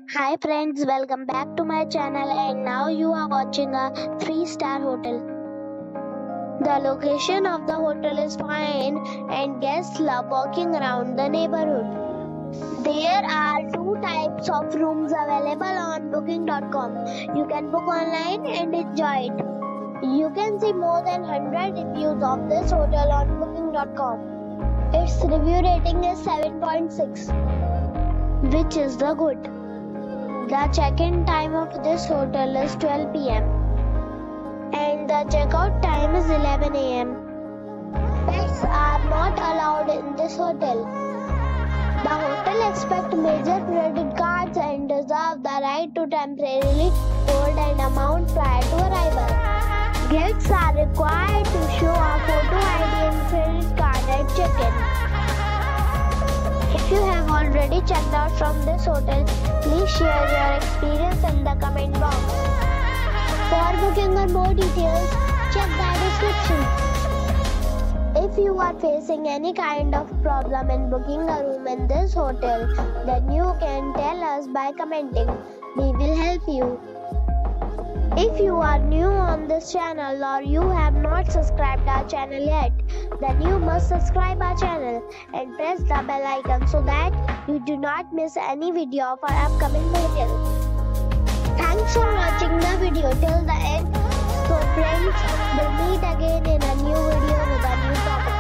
Hi friends, welcome back to my channel and now you are watching a 3-star hotel. The location of the hotel is fine and guests love walking around the neighborhood. There are two types of rooms available on booking.com. You can book online and enjoy it. You can see more than 100 reviews of this hotel on booking.com. Its review rating is 7.6, which is the good. The check-in time of this hotel is 12 p.m. and the check-out time is 11 a.m. Pets are not allowed in this hotel. The hotel accepts major credit cards and reserves the right to temporarily hold an amount prior to arrival. Guests are required to show a photo ID and credit card at check-in. If you have already checked out from this hotel, please share your experience in the comment box. For booking or more details, check the description. If you are facing any kind of problem in booking a room in this hotel, then you can tell us by commenting. We will help you. If you are new on this channel or you have not subscribed our channel yet, then you must subscribe our channel and press the bell icon so that you do not miss any video of our upcoming videos. Thanks for watching the video till the end. So friends, we'll meet again in a new video with a new topic.